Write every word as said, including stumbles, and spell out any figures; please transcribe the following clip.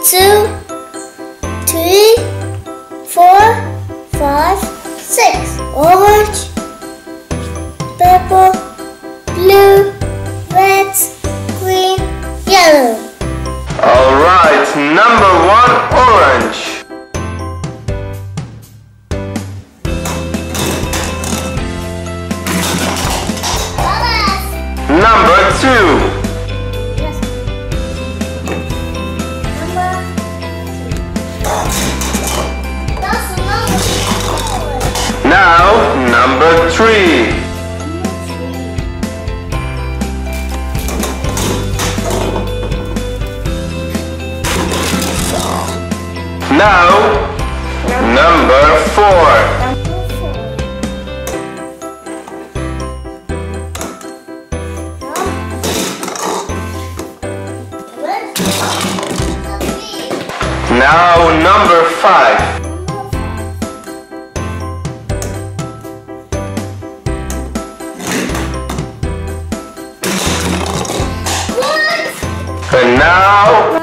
two, three, four, five, six. Orange, purple, blue, red, green, yellow. Alright, number one, orange. Number two. Now, number three. Now, number four. Now, number five. And now,